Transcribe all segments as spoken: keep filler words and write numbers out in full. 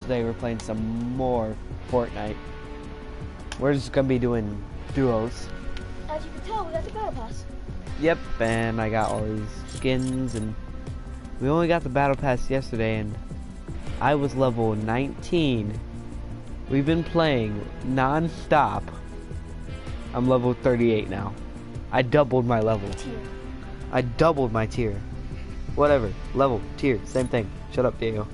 Today we're playing some more Fortnite. We're just gonna be doing duos. As you can tell, we got the battle pass. Yep, and I got all these skins, and we only got the battle pass yesterday, and I was level nineteen. We've been playing non-stop. I'm level thirty-eight now. I doubled my level. Tier. I doubled my tier. Whatever, level, tier, same thing. Shut up, Diego.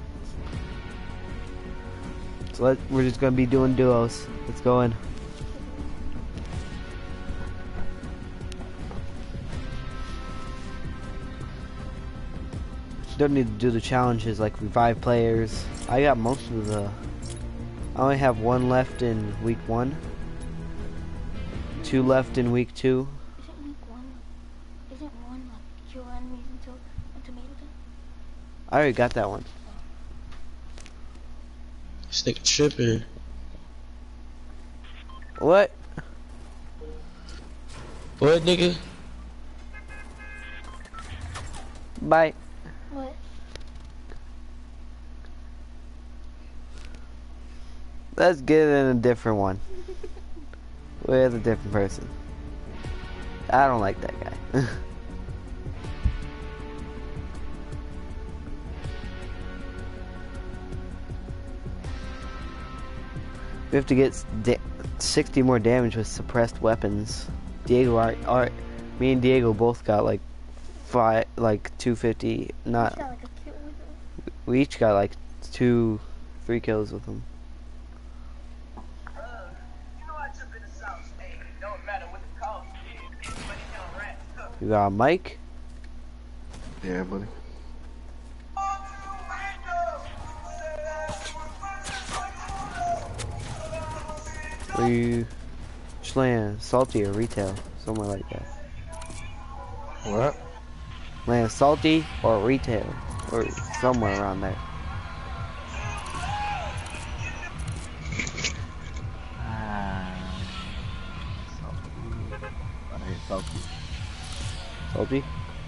So let, we're just gonna be doing duos. Let's go in. Don't need to do the challenges like revive players. I got most of the. I only have one left in week one. Two left in week two. Isn't week one? Isn't one like kill enemies until until tomato time? I already got that one. This nigga tripping. What? What, nigga? Bye. What? Let's get in a different one. With a different person. I don't like that guy. We have to get sixty more damage with suppressed weapons. Diego, our, our, me and Diego both got like five, like two fifty. Not. Got, like, a kill with it. We each got like two, three kills with them. You got a mic? Yeah, buddy. Are you just land salty or retail? Somewhere like that. What? Land salty or retail. Or somewhere around there. Ah, salty. I hate salty. Salty?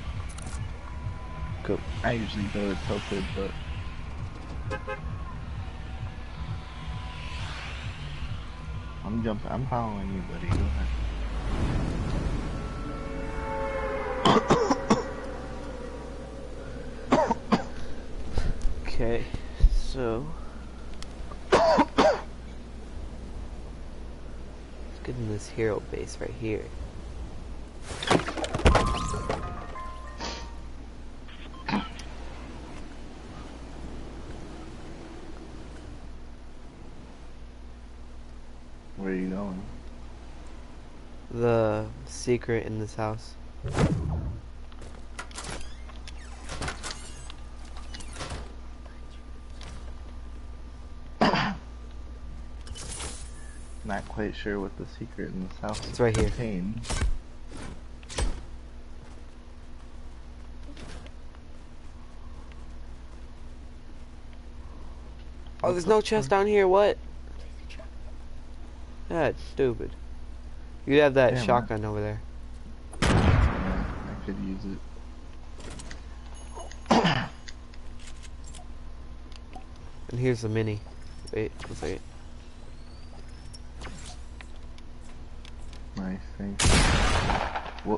Cool. I usually go with tilted, but I'm jumping. I'm following you, buddy. Go ahead. Okay, so let's get in this hero base right here. Where are you going? The secret in this house. Not quite sure what the secret in this house It's right here. contains. Oh, there's no chest down here, what? That's stupid. You have that Damn, shotgun over there. Yeah, I could use it. And here's the mini. Wait, one second. Nice, thanks. Whoop.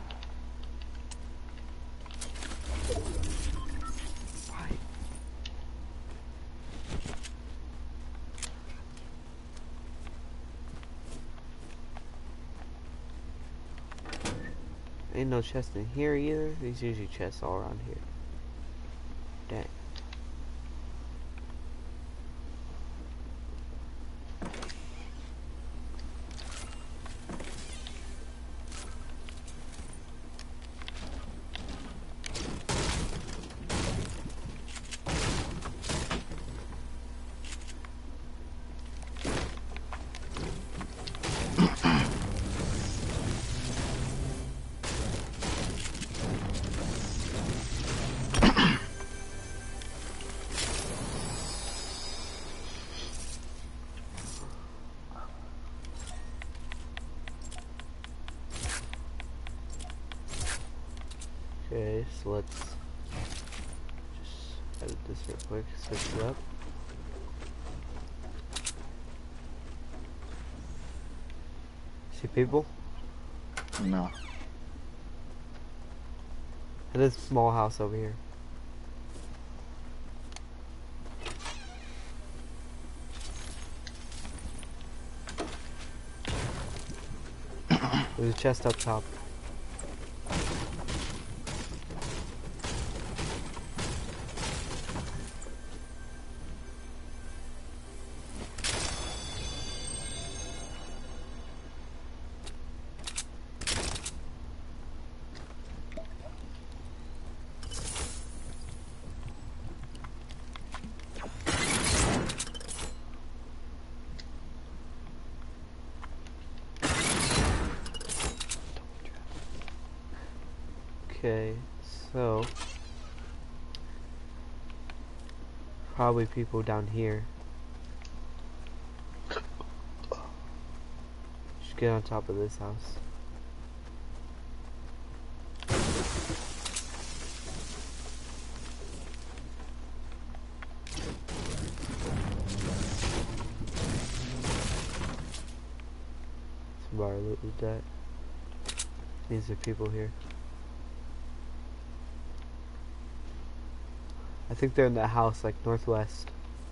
Ain't no chest in here either. There's usually chests all around here. Dang. Okay, so let's just edit this real quick, switch it up. See people? No. At this small house over here. There's a chest up top. Okay, so probably people down here. Just get on top of this house. Some bar loot with that. These are people here. I think they're in that house, like northwest.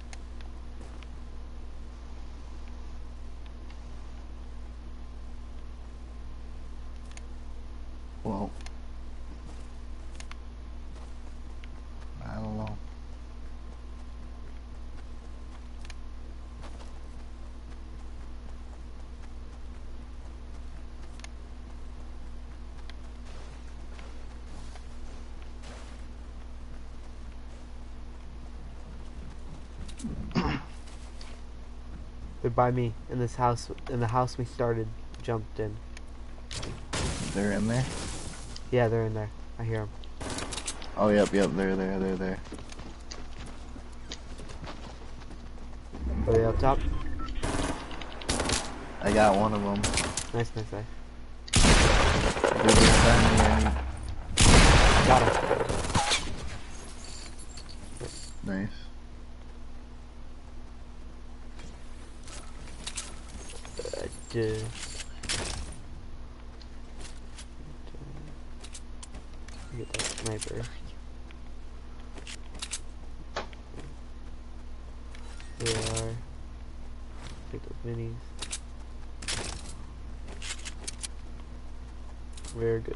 Well, I don't know. They're by me in this house, in the house we started, jumped in. They're in there? Yeah, they're in there. I hear them. Oh, yep, yep, they're there, they're there. Are they up top? I got one of them. Nice, nice, nice. They're behind me. Got him. Nice. Uh, duh. Get that sniper. There they are. Take those minis. Very good.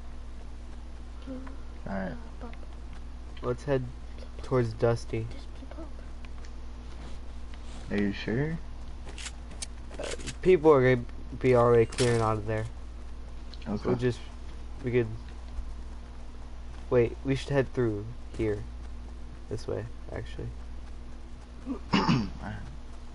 Alright. Let's head towards Dusty. There's people. Are you sure? Uh, people are gonna be already clearing out of there. Okay. We'll just, we could, wait, we should head through here. This way, actually. Alright.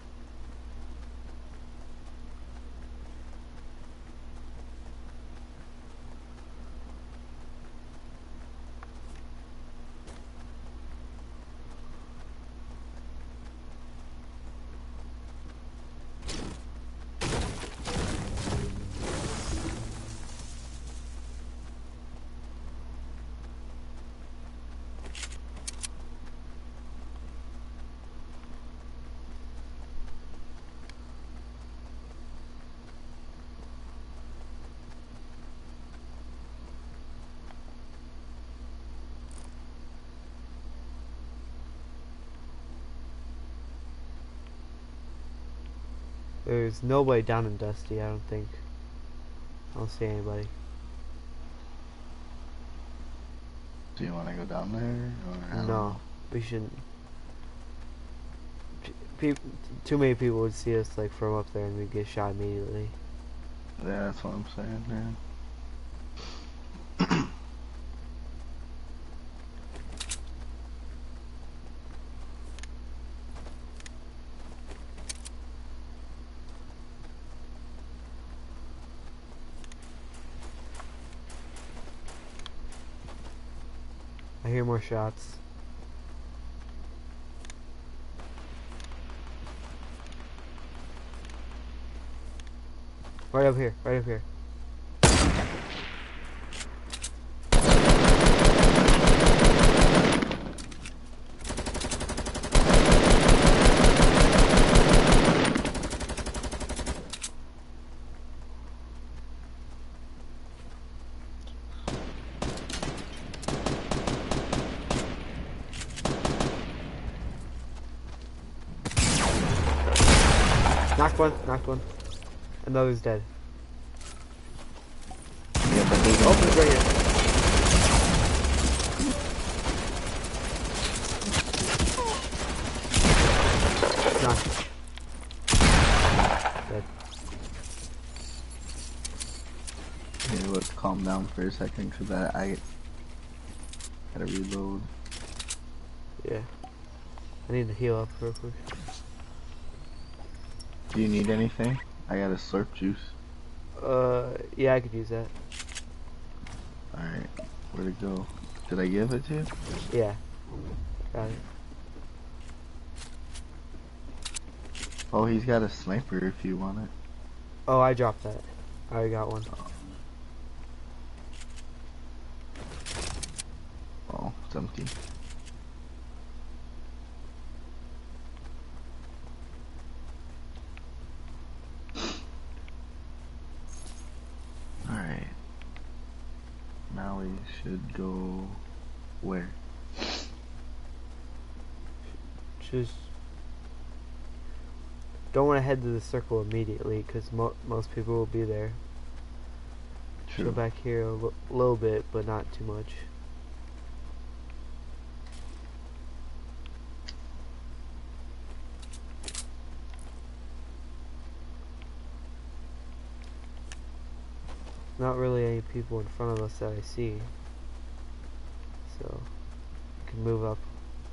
There's nobody down in Dusty, I don't think. I don't see anybody. Do you want to go down there? Or I don't No, know. we shouldn't. Pe too many people would see us like from up there and we'd get shot immediately. Yeah, that's what I'm saying, man. I hear more shots. Right up here, right up here. Knocked one, knocked one. Another's dead. Yeah, but there's Oh, he's right here. Knocked. Dead. Okay, let's calm down for a second, cause I, I gotta reload. Yeah. I need to heal up real quick. Do you need anything? I got a slurp juice. Uh, yeah, I could use that. Alright, where'd it go? Did I give it to you? Yeah. Got it. Oh, he's got a sniper if you want it. Oh, I dropped that. I already got one. Oh, it's empty. Alright. Now we should go where? Just don't want to head to the circle immediately because mo most people will be there. True. Go back here a l little bit, but not too much. Not really any people in front of us that I see, so we can move up.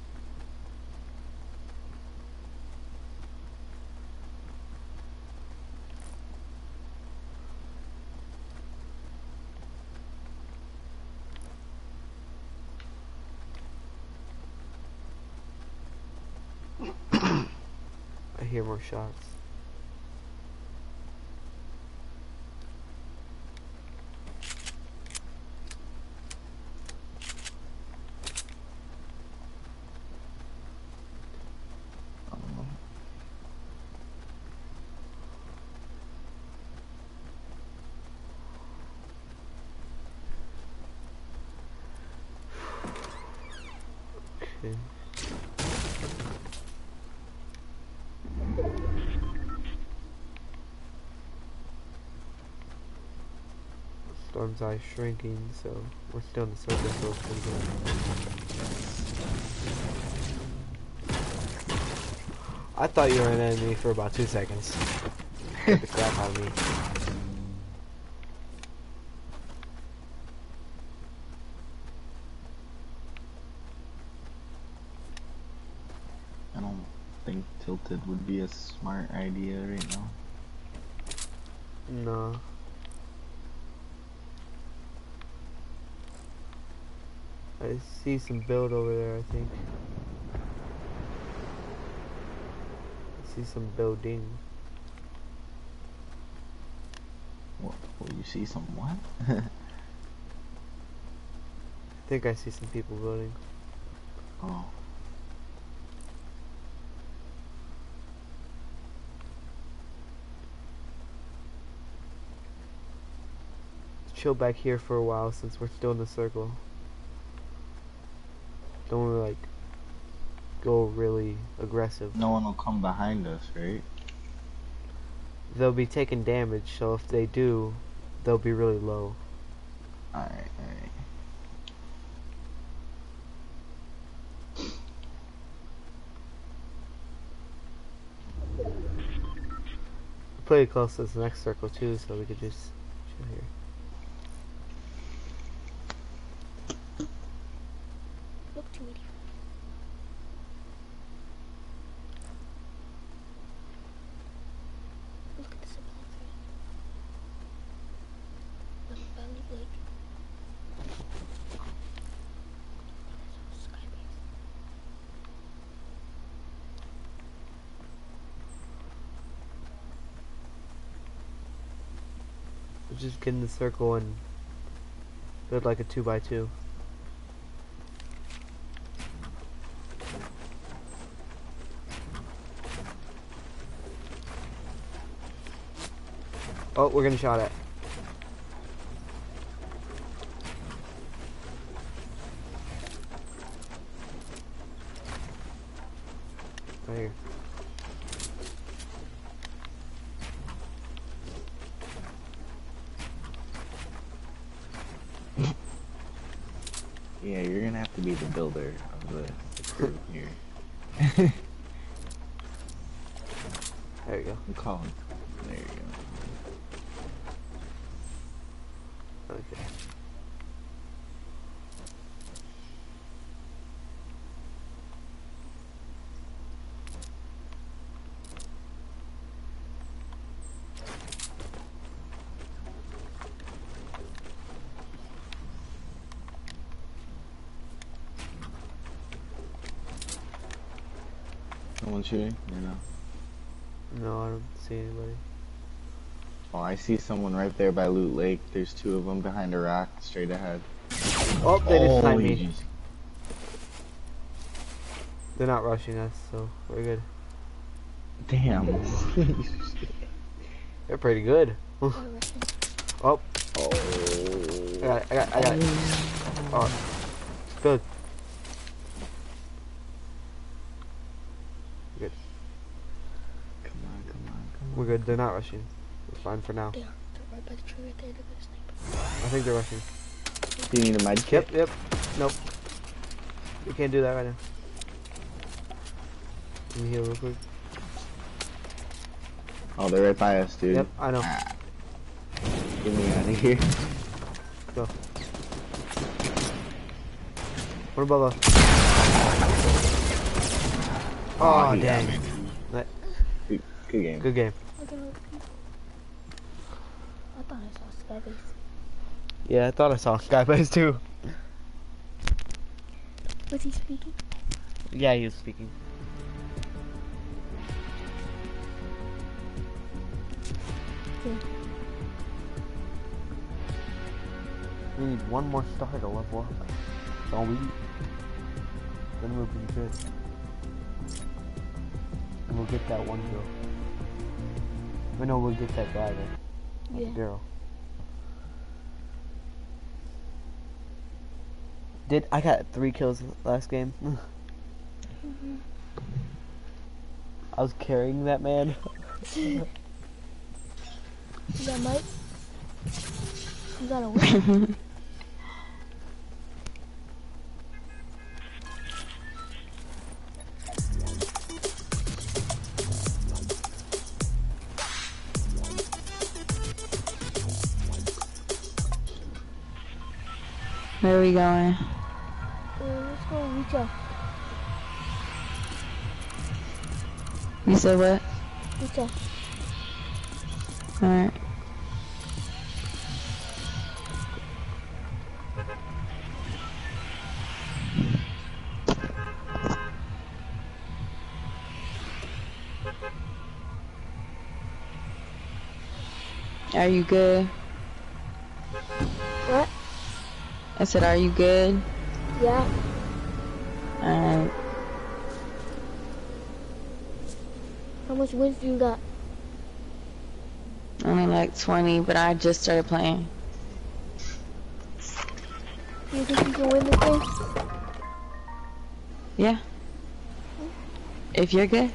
I hear more shots. Um, Okay. Storm's eye shrinking, so we're still in the circle, so it's pretty good. I thought you were an enemy for about two seconds. Get the crap out of me. I don't think tilted would be a smart idea right now. No. I see some build over there, I think. I see some building. What? Will you see some what? I think I see some people building. Oh. Let's chill back here for a while since we're still in the circle. Don't want to like go really aggressive. No one will come behind us, right? They'll be taking damage, so if they do, they'll be really low. Alright, alright. Pretty close to this next circle too, so we could just chill here. Look to me. Look at the supply crate. Look, belly, like. Sky base. We'll just get in the circle and build like a two by two. Oh, we're getting shot at. Right here. be the builder of the, the crew here. There you go. We call him. There you go. Okay. Someone shooting? Or no? No, I don't see anybody. Oh, I see someone right there by Loot Lake. There's two of them behind a rock, straight ahead. Oh, they just sniped Holy me. They're not rushing us, so we're good. Damn. They're pretty good. They're rushing. Oh, Oh. I got it, I got it, I got it. Oh, good. Good. Come on, come on, come on. We're good. They're not rushing. We're fine for now. They are. They're right by the tree right there. They're gonna snipe. I think they're rushing. Do you need a med kit? Yep, yep. Nope. We can't do that right now. Let me heal real quick. Oh, they're right by us, dude. Yep, I know. Ah. Get me out of here. Go. What above us? Oh, he got dang. me. That- Good, good game. Good game. Look at those people. I thought I saw Skybase. Yeah, I thought I saw Skybase too. Was he speaking? Yeah, he was speaking. Yeah. We need one more star to level up. That's all we need. Then we'll be good. And we'll get that one girl. I know we'll get that guy there. That Yeah. girl. Did I got three kills last game? Mm-hmm. I was carrying that man. You got Mike? You got a win. Where are we going? Uh, let's go reach out. You said what? Reach out. Alright. Are you good? What? I said, are you good? Yeah. Alright. How much wins do you got? Only like twenty, but I just started playing. Do you think you can win this game? Yeah. If you're good.